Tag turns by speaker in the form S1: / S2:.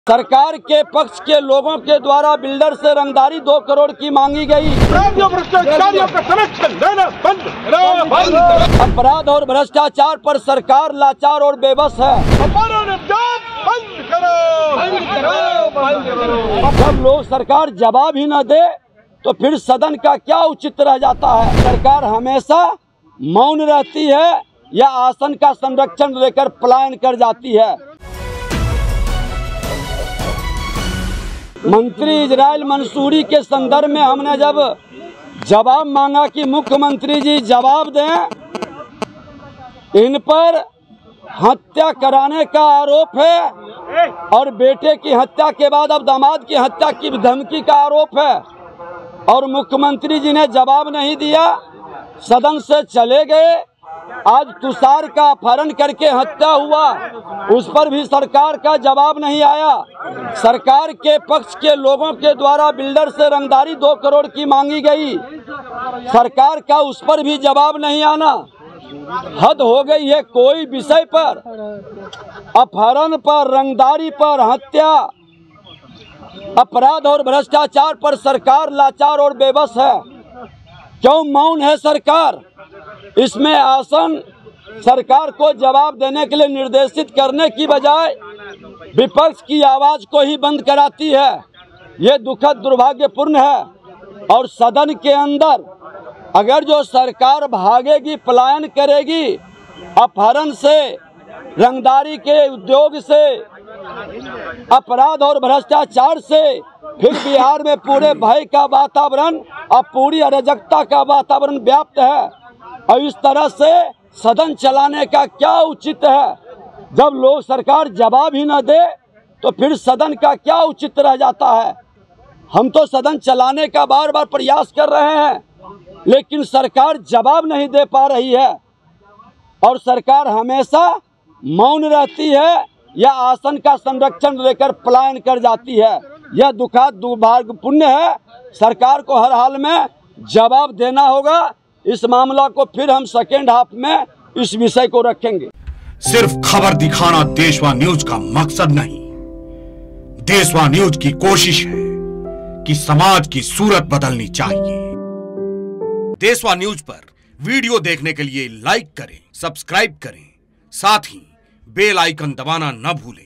S1: सरकार के पक्ष के लोगों के द्वारा बिल्डर से रंगदारी 2 करोड़ की मांगी गई। अपराध और भ्रष्टाचार पर सरकार लाचार और बेबस है। जब लोग सरकार जवाब ही न दे तो फिर सदन का क्या उचित रह जाता है। सरकार हमेशा मौन रहती है या आसन का संरक्षण लेकर पलायन कर जाती है। मंत्री इजराइल मंसूरी के संदर्भ में हमने जब जवाब मांगा कि मुख्यमंत्री जी जवाब दें, इन पर हत्या कराने का आरोप है और बेटे की हत्या के बाद अब दामाद की हत्या की धमकी का आरोप है और मुख्यमंत्री जी ने जवाब नहीं दिया, सदन से चले गए। आज तुषार का अपहरण करके हत्या हुआ, उस पर भी सरकार का जवाब नहीं आया। सरकार के पक्ष के लोगों के द्वारा बिल्डर से रंगदारी 2 करोड़ की मांगी गई, सरकार का उस पर भी जवाब नहीं आना। हद हो गई है। कोई विषय पर, अपहरण पर, रंगदारी पर, हत्या, अपराध और भ्रष्टाचार पर सरकार लाचार और बेबस है। क्यों मौन है सरकार? इसमें आसन सरकार को जवाब देने के लिए निर्देशित करने की बजाय विपक्ष की आवाज को ही बंद कराती है। ये दुखद दुर्भाग्यपूर्ण है। और सदन के अंदर अगर जो सरकार भागेगी, पलायन करेगी, अपहरण से, रंगदारी के उद्योग से, अपराध और भ्रष्टाचार से, फिर बिहार में पूरे भय का वातावरण और पूरी अराजकता का वातावरण व्याप्त है। और इस तरह से सदन चलाने का क्या उचित है? जब लोग सरकार जवाब ही न दे तो फिर सदन का क्या उचित रह जाता है। हम तो सदन चलाने का बार बार प्रयास कर रहे हैं, लेकिन सरकार जवाब नहीं दे पा रही है और सरकार हमेशा मौन रहती है या आसन का संरक्षण लेकर पलायन कर जाती है। यह दुखद दुर्भाग्यपूर्ण है। सरकार को हर हाल में जवाब देना होगा। इस मामला को फिर हम सेकेंड हाफ में इस विषय को रखेंगे।
S2: सिर्फ खबर दिखाना देशवा न्यूज का मकसद नहीं। देशवा न्यूज की कोशिश है कि समाज की सूरत बदलनी चाहिए। देशवा न्यूज पर वीडियो देखने के लिए लाइक करें, सब्सक्राइब करें, साथ ही बेल आइकन दबाना न भूलें।